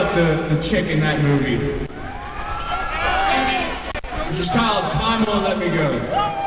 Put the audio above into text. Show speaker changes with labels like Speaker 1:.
Speaker 1: about the chick in that movie. Which is called Time Won't Let Me Go.